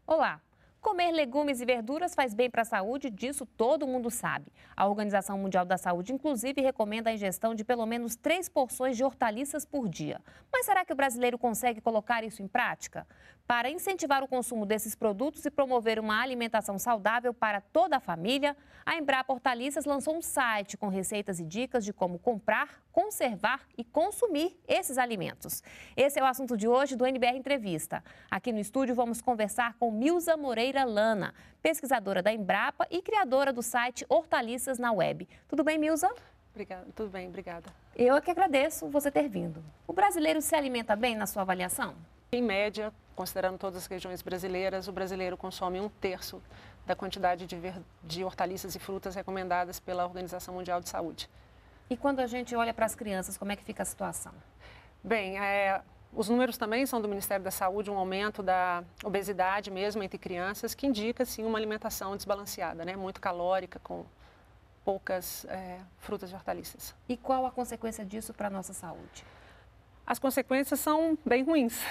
Olá! Comer legumes e verduras faz bem para a saúde, disso todo mundo sabe. A Organização Mundial da Saúde, inclusive, recomenda a ingestão de pelo menos 3 porções de hortaliças por dia. Mas será que o brasileiro consegue colocar isso em prática? Para incentivar o consumo desses produtos e promover uma alimentação saudável para toda a família, a Embrapa Hortaliças lançou um site com receitas e dicas de como comprar, conservar e consumir esses alimentos. Esse é o assunto de hoje do NBR Entrevista. Aqui no estúdio vamos conversar com Milza Moreira Lana, pesquisadora da Embrapa e criadora do site Hortaliças na Web. Tudo bem, Milza? Obrigada, tudo bem, obrigada. Eu é que agradeço você ter vindo. O brasileiro se alimenta bem na sua avaliação? Em média, considerando todas as regiões brasileiras, o brasileiro consome 1/3 da quantidade de hortaliças e frutas recomendadas pela Organização Mundial de Saúde. E quando a gente olha para as crianças, como é que fica a situação? Bem, os números também são do Ministério da Saúde, um aumento da obesidade mesmo entre crianças, que indica, sim, uma alimentação desbalanceada, né? Muito calórica, com poucas frutas e hortaliças. E qual a consequência disso para a nossa saúde? As consequências são bem ruins.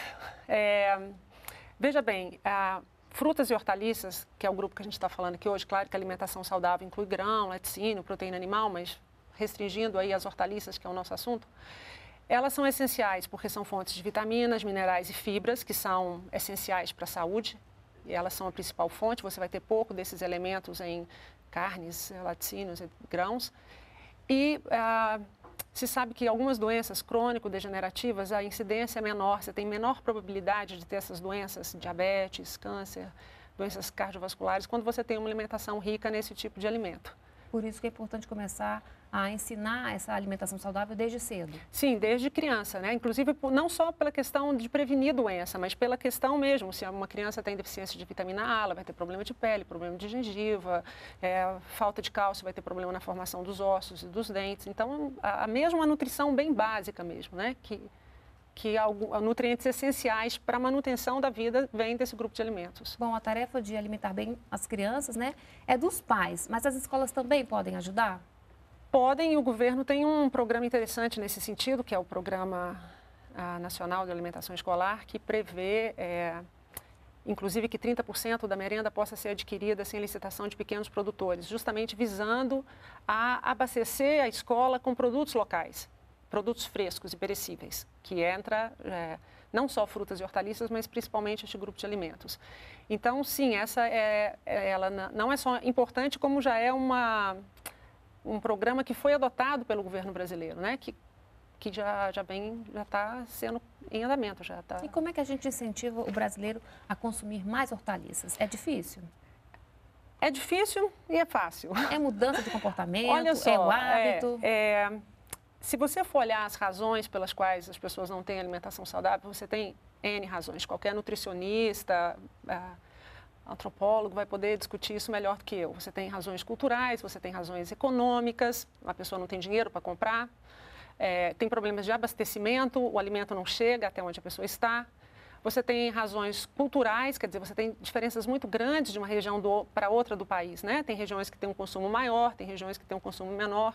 Veja bem, frutas e hortaliças, que é o grupo que a gente está falando aqui hoje, claro que a alimentação saudável inclui grão, laticínio, proteína animal, mas restringindo aí as hortaliças, que é o nosso assunto, elas são essenciais porque são fontes de vitaminas, minerais e fibras, que são essenciais para a saúde, e elas são a principal fonte. Você vai ter pouco desses elementos em carnes, laticínios e grãos. E se sabe que algumas doenças crônico-degenerativas, a incidência é menor, você tem menor probabilidade de ter essas doenças, diabetes, câncer, doenças cardiovasculares, quando você tem uma alimentação rica nesse tipo de alimento. Por isso que é importante começar a ensinar essa alimentação saudável desde cedo. Sim, desde criança, né? Inclusive, não só pela questão de prevenir doença, mas pela questão mesmo, se uma criança tem deficiência de vitamina A, ela vai ter problema de pele, problema de gengiva, falta de cálcio, vai ter problema na formação dos ossos e dos dentes. Então, a mesma nutrição bem básica mesmo, né? Que nutrientes essenciais para a manutenção da vida vem desse grupo de alimentos. Bom, a tarefa de alimentar bem as crianças, né, é dos pais, mas as escolas também podem ajudar? Podem, e o governo tem um programa interessante nesse sentido, que é o Programa Nacional de Alimentação Escolar, que prevê, inclusive, que 30% da merenda possa ser adquirida sem licitação de pequenos produtores, justamente visando a abastecer a escola com produtos locais. Produtos frescos e perecíveis, que entra não só frutas e hortaliças, mas principalmente este grupo de alimentos. Então, sim, ela não é só importante, como já é um programa que foi adotado pelo governo brasileiro, né? Que já está sendo em andamento. E como é que a gente incentiva o brasileiro a consumir mais hortaliças? É difícil? É difícil e é fácil. É mudança de comportamento? Olha só, é o hábito? Se você for olhar as razões pelas quais as pessoas não têm alimentação saudável, você tem N razões. Qualquer nutricionista, antropólogo vai poder discutir isso melhor do que eu. Você tem razões culturais, você tem razões econômicas, a pessoa não tem dinheiro para comprar, tem problemas de abastecimento, o alimento não chega até onde a pessoa está. Você tem razões culturais, quer dizer, você tem diferenças muito grandes de uma região para outra do país, né? Tem regiões que têm um consumo maior, tem regiões que têm um consumo menor.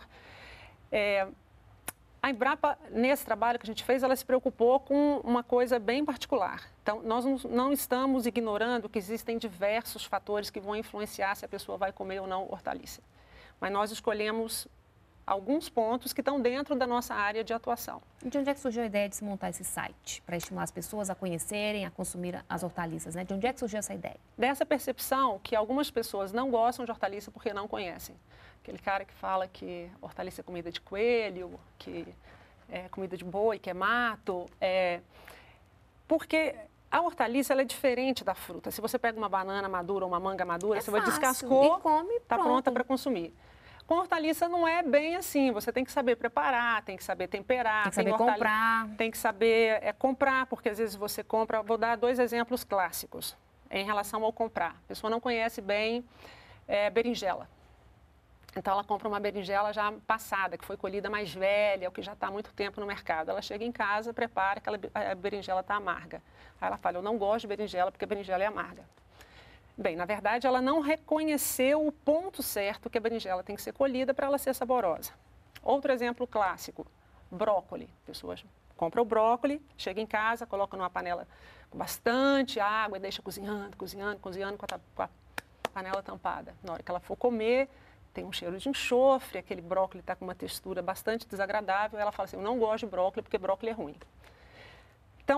A Embrapa, nesse trabalho que a gente fez, ela se preocupou com uma coisa bem particular. Então, nós não estamos ignorando que existem diversos fatores que vão influenciar se a pessoa vai comer ou não hortaliça. Mas nós escolhemos alguns pontos que estão dentro da nossa área de atuação. De onde é que surgiu a ideia de se montar esse site? Para estimular as pessoas a conhecerem, a consumir as hortaliças, né? De onde é que surgiu essa ideia? Dessa percepção que algumas pessoas não gostam de hortaliça porque não conhecem. Aquele cara que fala que hortaliça é comida de coelho, que é comida de boi, que é mato. Porque a hortaliça ela é diferente da fruta. Se você pega uma banana madura ou uma manga madura, você vai descascou, está pronta para consumir. Com hortaliça não é bem assim. Você tem que saber preparar, tem que saber temperar. Tem que saber comprar. Tem que saber comprar, porque às vezes você compra... Vou dar 2 exemplos clássicos em relação ao comprar. A pessoa não conhece bem berinjela. Então, ela compra uma berinjela já passada, que foi colhida mais velha, ou que já está há muito tempo no mercado. Ela chega em casa, prepara, a berinjela está amarga. Aí ela fala, eu não gosto de berinjela porque a berinjela é amarga. Bem, na verdade, ela não reconheceu o ponto certo que a berinjela tem que ser colhida para ela ser saborosa. Outro exemplo clássico, brócolis. Pessoas compra o brócolis, chega em casa, coloca numa panela com bastante água e deixa cozinhando, cozinhando, cozinhando com a panela tampada. Na hora que ela for comer, tem um cheiro de enxofre, aquele brócolis está com uma textura bastante desagradável, ela fala assim, eu não gosto de brócolis porque brócolis é ruim. Então,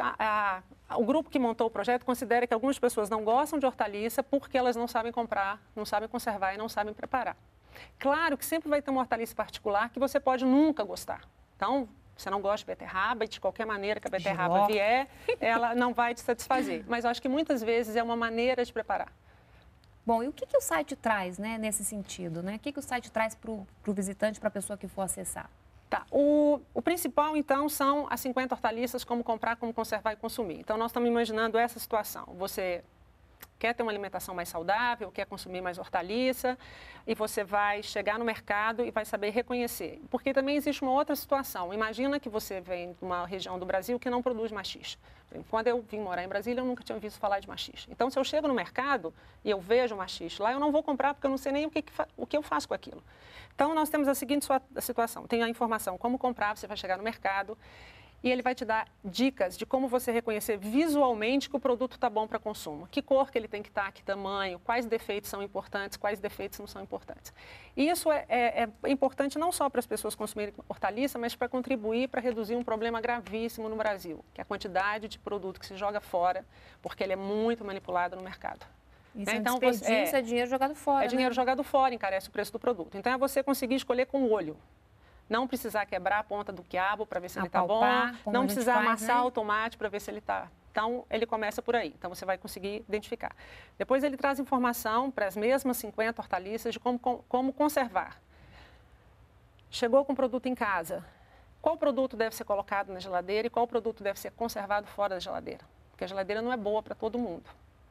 o grupo que montou o projeto considera que algumas pessoas não gostam de hortaliça porque elas não sabem comprar, não sabem conservar e não sabem preparar. Claro que sempre vai ter uma hortaliça particular que você pode nunca gostar. Então, você não gosta de beterraba e de qualquer maneira que a beterraba vier, ela não vai te satisfazer. Mas eu acho que muitas vezes é uma maneira de preparar. Bom, e o que o site traz, né, nesse sentido? Né? O que o site traz para o visitante, para a pessoa que for acessar? Tá. O principal, então, são as 50 hortaliças, como comprar, como conservar e consumir. Então, nós estamos imaginando essa situação. Você quer ter uma alimentação mais saudável, quer consumir mais hortaliça, e você vai chegar no mercado e vai saber reconhecer. Porque também existe uma outra situação. Imagina que você vem de uma região do Brasil que não produz maxixe. Quando eu vim morar em Brasília, eu nunca tinha visto falar de maxixe. Então, se eu chego no mercado e eu vejo maxixe lá, eu não vou comprar porque eu não sei nem o que eu faço com aquilo. Então, nós temos a seguinte situação. Tem a informação como comprar, você vai chegar no mercado e ele vai te dar dicas de como você reconhecer visualmente que o produto está bom para consumo. Que cor que ele tem que estar, que tamanho, quais defeitos são importantes, quais defeitos não são importantes. E isso é importante não só para as pessoas consumirem hortaliça, mas para contribuir para reduzir um problema gravíssimo no Brasil, que é a quantidade de produto que se joga fora, porque ele é muito manipulado no mercado. Isso é então, desperdício, é dinheiro jogado fora. É dinheiro jogado fora, encarece o preço do produto. Então, é você conseguir escolher com o olho. Não precisar quebrar a ponta do quiabo para ver se ele está bom. Não precisar amassar o tomate para ver se ele está. Então, ele começa por aí. Então, você vai conseguir identificar. Depois, ele traz informação para as mesmas 50 hortaliças de como conservar. Chegou com o produto em casa. Qual produto deve ser colocado na geladeira e qual produto deve ser conservado fora da geladeira? Porque a geladeira não é boa para todo mundo.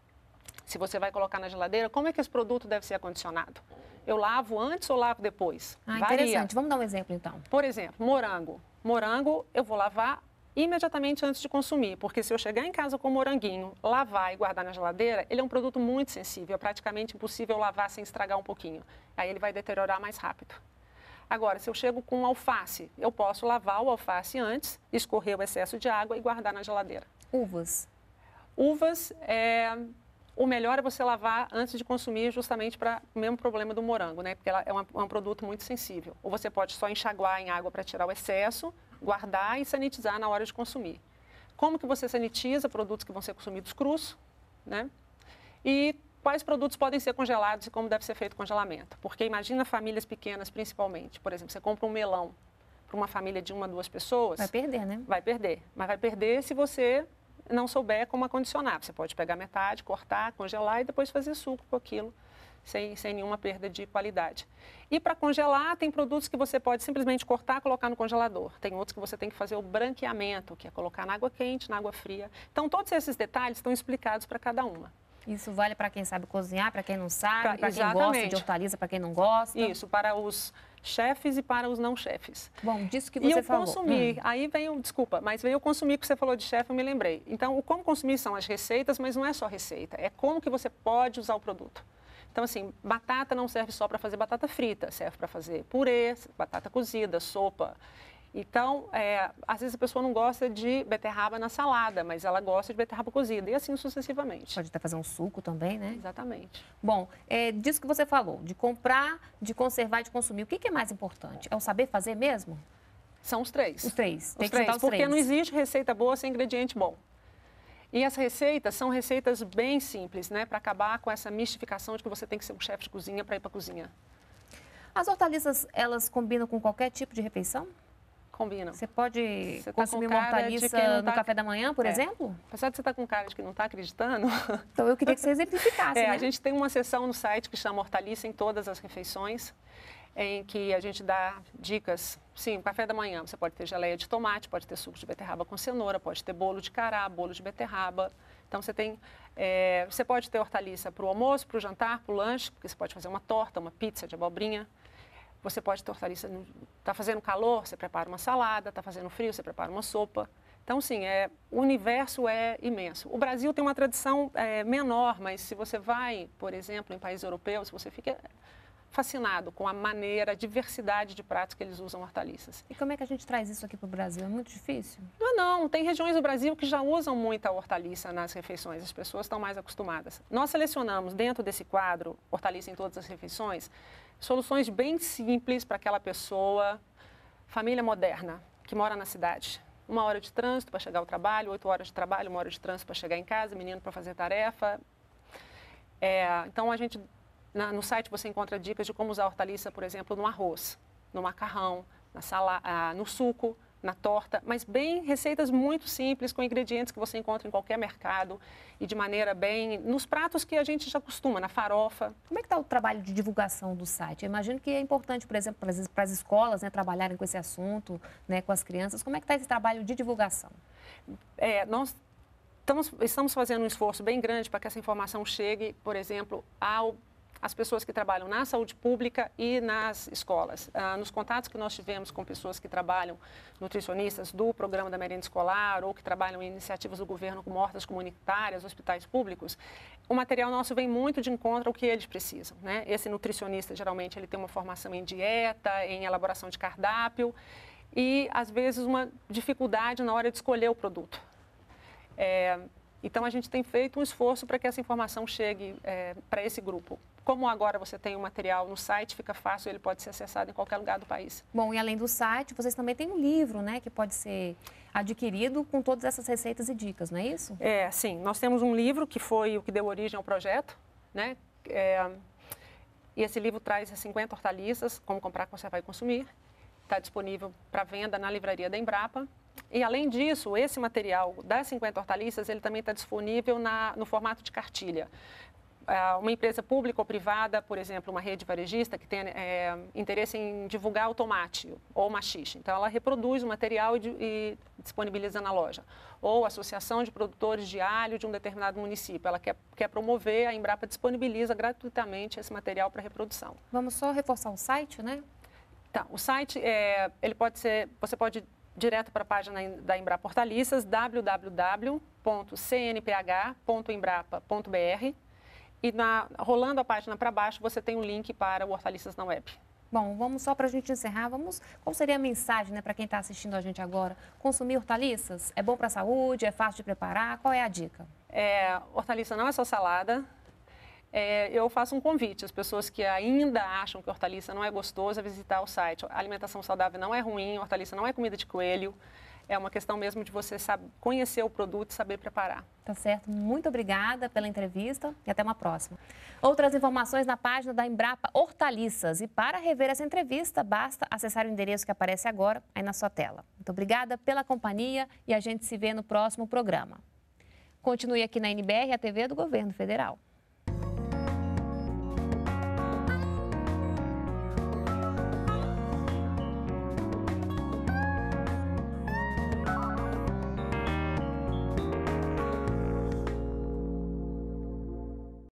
Se você vai colocar na geladeira, como é que esse produto deve ser acondicionado? Eu lavo antes ou lavo depois? Interessante. Vamos dar um exemplo, então. Por exemplo, morango. Morango eu vou lavar imediatamente antes de consumir, porque se eu chegar em casa com o moranguinho, lavar e guardar na geladeira, ele é um produto muito sensível, é praticamente impossível lavar sem estragar um pouquinho. Aí ele vai deteriorar mais rápido. Agora, se eu chego com alface, eu posso lavar o alface antes, escorrer o excesso de água e guardar na geladeira. Uvas. Uvas, o melhor é você lavar antes de consumir, justamente para o mesmo problema do morango, né? Porque ela é um produto muito sensível. Ou você pode só enxaguar em água para tirar o excesso, guardar e sanitizar na hora de consumir. Como que você sanitiza produtos que vão ser consumidos crus, né? E quais produtos podem ser congelados e como deve ser feito o congelamento. Porque imagina famílias pequenas, principalmente. Por exemplo, você compra um melão para uma família de 1 a 2 pessoas. Vai perder, né? Vai perder. Mas vai perder se você não souber como acondicionar. Você pode pegar metade, cortar, congelar e depois fazer suco com aquilo, sem nenhuma perda de qualidade. E para congelar, tem produtos que você pode simplesmente cortar e colocar no congelador. Tem outros que você tem que fazer o branqueamento, que é colocar na água quente, na água fria. Então, todos esses detalhes estão explicados para cada uma. Isso vale para quem sabe cozinhar, para quem não sabe, para quem gosta de hortaliça, para quem não gosta. Isso, para os chefes e para os não chefes. Bom, disso que você falou. E o consumir, aí veio, desculpa, mas veio o consumir que você falou de chefe, eu me lembrei. Então, o como consumir são as receitas, mas não é só receita, é como que você pode usar o produto. Então, assim, batata não serve só para fazer batata frita, serve para fazer purê, batata cozida, sopa. Então, às vezes a pessoa não gosta de beterraba na salada, mas ela gosta de beterraba cozida, e assim sucessivamente. Pode até fazer um suco também, né? Exatamente. Bom, disso que você falou, de comprar, de conservar e de consumir, o que é mais importante? É o saber fazer mesmo? São os três. Os três. Tem os que juntar três, os porque três. Não existe receita boa sem ingrediente bom. E as receitas são receitas bem simples, né? Para acabar com essa mistificação de que você tem que ser um chefe de cozinha para ir para a cozinha. As hortaliças, elas combinam com qualquer tipo de refeição? Combinam. Você pode consumir uma hortaliça no café da manhã, por exemplo? Apesar de você estar com cara de que não está acreditando... Então, eu queria que você exemplificasse, né? A gente tem uma seção no site que chama Hortaliça em Todas as Refeições, em que a gente dá dicas. Sim, café da manhã, você pode ter geleia de tomate, pode ter suco de beterraba com cenoura, pode ter bolo de cará, bolo de beterraba. Então, você pode ter hortaliça para o almoço, para o jantar, para o lanche, porque você pode fazer uma torta, uma pizza de abobrinha. Você pode ter hortaliça, está fazendo calor, você prepara uma salada, está fazendo frio, você prepara uma sopa. Então, sim, o universo é imenso. O Brasil tem uma tradição menor, mas se você vai, por exemplo, em países europeus, você fascinado com a maneira, a diversidade de pratos que eles usam hortaliças. E como é que a gente traz isso aqui para o Brasil? É muito difícil? Não. Tem regiões do Brasil que já usam muita hortaliça nas refeições. As pessoas estão mais acostumadas. Nós selecionamos dentro desse quadro, hortaliça em todas as refeições, soluções bem simples para aquela pessoa, família moderna, que mora na cidade. 1 hora de trânsito para chegar ao trabalho, 8 horas de trabalho, 1 hora de trânsito para chegar em casa, menino para fazer tarefa. Então, no site você encontra dicas de como usar hortaliça, por exemplo, no arroz, no macarrão, no suco, na torta, mas receitas muito simples, com ingredientes que você encontra em qualquer mercado e de maneira nos pratos que a gente já costuma, na farofa. Como é que está o trabalho de divulgação do site? Eu imagino que é importante, por exemplo, para as escolas, né, trabalharem com esse assunto, né, com as crianças. Como é que está esse trabalho de divulgação? Nós estamos fazendo um esforço bem grande para que essa informação chegue, por exemplo, às pessoas que trabalham na saúde pública e nas escolas. Nos contatos que nós tivemos com pessoas que trabalham, nutricionistas do programa da merenda escolar ou que trabalham em iniciativas do governo como hortas comunitárias, hospitais públicos, o material nosso vem muito de encontro ao que eles precisam, né? Esse nutricionista, geralmente, ele tem uma formação em dieta, em elaboração de cardápio e, às vezes, uma dificuldade na hora de escolher o produto. Então, a gente tem feito um esforço para que essa informação chegue para esse grupo. Como agora você tem o material no site, fica fácil, ele pode ser acessado em qualquer lugar do país. Bom, e além do site, vocês também têm um livro, né, que pode ser adquirido com todas essas receitas e dicas, não é isso? Sim. Nós temos um livro que foi o que deu origem ao projeto, né? E esse livro traz 50 hortaliças, como comprar, conservar e consumir. Está disponível para venda na livraria da Embrapa. E, além disso, esse material das 50 hortaliças, ele também está disponível no formato de cartilha. Uma empresa pública ou privada, por exemplo, uma rede varejista que tem interesse em divulgar o tomate ou o maxixe. Então, ela reproduz o material e disponibiliza na loja. Ou a associação de produtores de alho de um determinado município. Ela quer promover, a Embrapa disponibiliza gratuitamente esse material para reprodução. Vamos só reforçar o site, né? Tá, o site, você pode ir direto para a página da Embrapa Hortaliças, www.cnph.embrapa.br. E rolando a página para baixo, você tem um link para o Hortaliças na Web. Bom, vamos só para a gente encerrar, qual seria a mensagem, né, para quem está assistindo a gente agora? Consumir hortaliças é bom para a saúde, é fácil de preparar, qual é a dica? Hortaliça não é só salada. Eu faço um convite às pessoas que ainda acham que hortaliça não é gostoso a visitar o site. A alimentação saudável não é ruim, hortaliça não é comida de coelho. É uma questão mesmo de você conhecer o produto e saber preparar. Tá certo. Muito obrigada pela entrevista e até uma próxima. Outras informações na página da Embrapa Hortaliças. E para rever essa entrevista, basta acessar o endereço que aparece agora aí na sua tela. Muito obrigada pela companhia e a gente se vê no próximo programa. Continue aqui na NBR, a TV do Governo Federal.